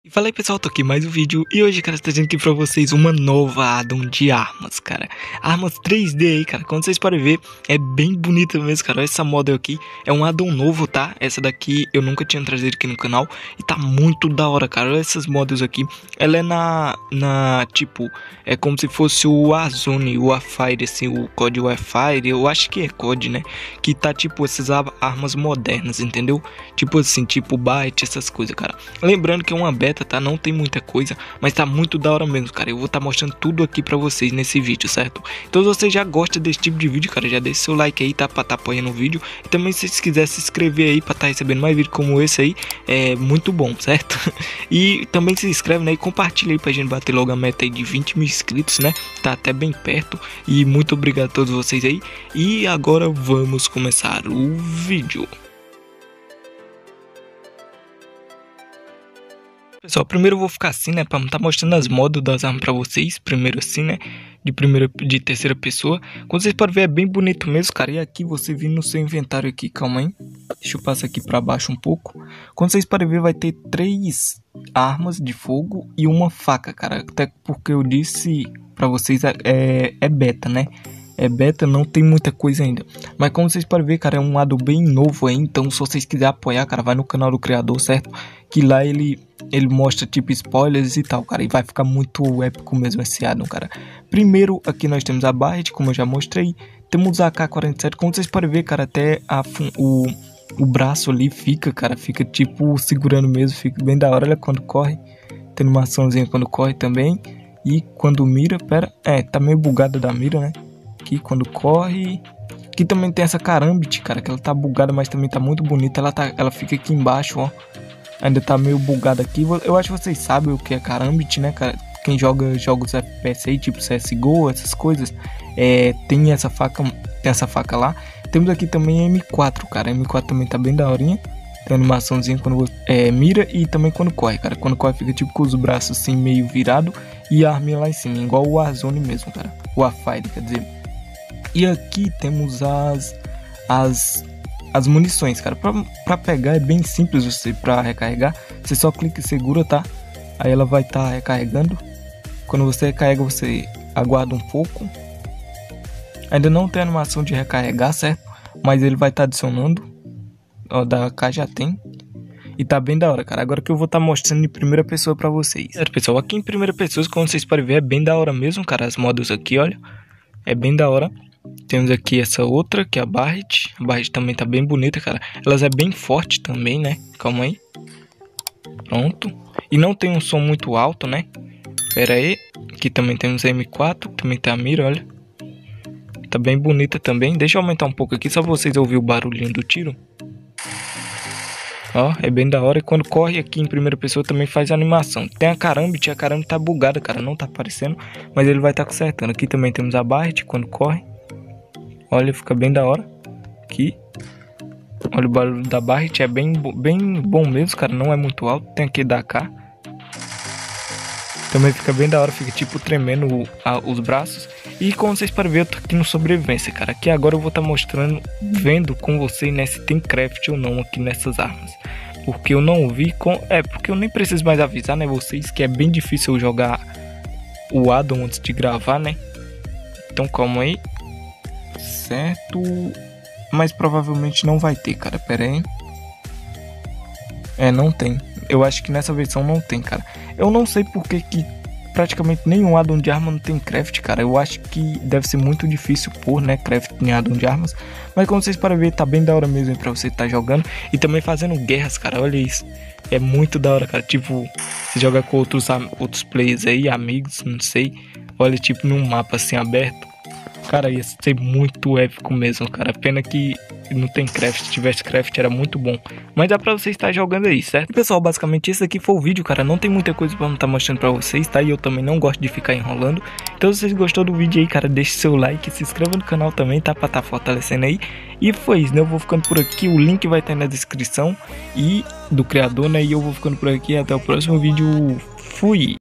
E fala aí pessoal, tô aqui mais um vídeo e hoje, cara, trazendo aqui pra vocês uma nova addon de armas, cara. Armas 3D aí, cara, como vocês podem ver, é bem bonita mesmo, cara. Olha essa model aqui, é um addon novo, tá? Essa daqui eu nunca tinha trazido aqui no canal e tá muito da hora, cara. Olha essas models aqui, ela é tipo, é como se fosse o Warzone, o Warfire, assim, o COD Warfire, eu acho que é COD, né? Que tá tipo essas armas modernas, entendeu? Tipo assim, tipo Byte, essas coisas, cara. Lembrando que é uma beta, tá? Não tem muita coisa, mas tá muito da hora mesmo, cara. Eu vou estar mostrando tudo aqui pra vocês nesse vídeo, certo? Então se você já gosta desse tipo de vídeo, cara, já deixa seu like aí, tá? Pra tá apoiando o vídeo. E também se vocês quiserem se inscrever aí pra tá recebendo mais vídeo como esse aí, é muito bom, certo? E também se inscreve, né? E compartilha aí pra gente bater logo a meta aí de 20 mil inscritos, né? Tá até bem perto. E muito obrigado a todos vocês aí. E agora vamos começar o vídeo. Pessoal, primeiro eu vou ficar assim, né, pra estar mostrando as modos das armas pra vocês, primeiro assim, né, de terceira pessoa. Como vocês podem ver, é bem bonito mesmo, cara, e aqui você vindo no seu inventário aqui, calma aí, deixa eu passar aqui pra baixo um pouco. Como vocês podem ver, vai ter 3 armas de fogo e uma faca, cara, até porque eu disse pra vocês, é beta, né. É beta, não tem muita coisa ainda. Mas como vocês podem ver, cara, é um addon bem novo aí. Então se vocês quiserem apoiar, cara, vai no canal do criador, certo? Que lá ele mostra tipo spoilers e tal, cara. E vai ficar muito épico mesmo esse addon, cara. Primeiro aqui nós temos a Barret, como eu já mostrei. Temos a AK-47, como vocês podem ver, cara, até o braço ali fica, cara. Fica tipo segurando mesmo, fica bem da hora. Olha quando corre. Tem animaçãozinha quando corre também. E quando mira, tá meio bugada da mira, né? Aqui quando corre. Aqui também tem essa Karambit, cara, que ela tá bugada, mas também tá muito bonita. Ela fica aqui embaixo, ó. Ainda tá meio bugada aqui. Eu acho que vocês sabem o que é Karambit, né, cara? Quem joga jogos FPS aí, tipo CSGO, essas coisas, tem essa faca lá. Temos aqui também a M4, cara. A M4 também tá bem daorinha. Tem animaçãozinha quando mira e também quando corre, cara. Quando corre fica tipo com os braços assim meio virado e a arminha lá em cima, igual o Warzone mesmo, cara. O Warfire, quer dizer. E aqui temos as munições, cara. Pra pegar é bem simples, pra recarregar. Você só clica e segura, tá? Aí ela vai estar recarregando. Quando você recarrega, você aguarda um pouco. Ainda não tem animação de recarregar, certo? Mas ele vai estar adicionando. Ó, da AK já tem. E tá bem da hora, cara. Agora que eu vou estar mostrando em primeira pessoa pra vocês. Certo, pessoal, aqui em primeira pessoa, como vocês podem ver, é bem da hora mesmo, cara. As modos aqui, olha. É bem da hora. Temos aqui essa outra, que é a Barret. A Barret também tá bem bonita, cara. Elas é bem forte também, né? Calma aí. Pronto. E não tem um som muito alto, né? Pera aí. Aqui também temos a M4. Também tem a mira, olha. Tá bem bonita também. Deixa eu aumentar um pouco aqui, só pra vocês ouvirem o barulhinho do tiro. Ó, é bem da hora. E quando corre aqui em primeira pessoa também faz animação. Tem a Karambit tá bugada, cara. Não tá aparecendo, mas ele vai estar consertando. Aqui também temos a Barret quando corre. Olha, fica bem da hora. Aqui. Olha o barulho da Barret, é bem bom mesmo, cara. Não é muito alto. Tem aqui da AK. Também fica bem da hora, fica tipo tremendo os braços. E como vocês podem ver, eu tô aqui no sobrevivência, cara. Aqui agora eu vou estar mostrando, vendo com vocês, né, se tem craft ou não aqui nessas armas. Porque eu não vi porque eu nem preciso mais avisar, né, vocês, que é bem difícil eu jogar o addon antes de gravar, né. Então calma aí. Certo. Mas provavelmente não vai ter, cara. Pera aí. Não tem. Eu acho que nessa versão não tem, cara. Eu não sei porque que praticamente nenhum addon de arma não tem craft, cara. Eu acho que deve ser muito difícil pôr, né, craft em addon de armas. Mas como vocês podem ver, tá bem da hora mesmo pra você estar jogando. E também fazendo guerras, cara. Olha isso. É muito da hora, cara. Tipo, você joga com outros players aí, amigos, não sei. Olha, tipo num mapa assim aberto. Cara, ia ser muito épico mesmo, cara. Pena que não tem craft. Se tivesse craft era muito bom. Mas dá pra você estar jogando aí, certo? E, pessoal, basicamente esse aqui foi o vídeo, cara. Não tem muita coisa pra estar mostrando pra vocês, tá? E eu também não gosto de ficar enrolando. Então se vocês gostou do vídeo aí, cara, deixe seu like, se inscreva no canal também, tá? Pra estar fortalecendo aí. E foi isso, né? Eu vou ficando por aqui. O link vai estar na descrição e do criador, né? E eu vou ficando por aqui. Até o próximo vídeo. Fui!